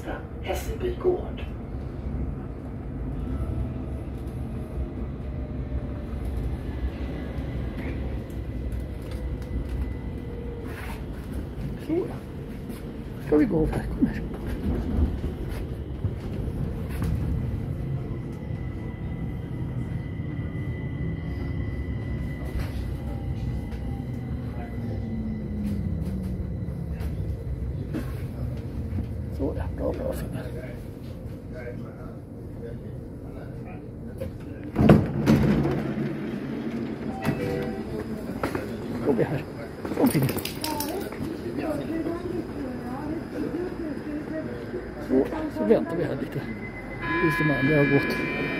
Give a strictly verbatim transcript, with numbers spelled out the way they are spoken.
nästa Hässelby gård. Så, ska vi gå här. Kom här. Så, ja, bra, bra finger. Kom vi här. Kom finger. Så, så väntar vi här lite tills de andra har gått.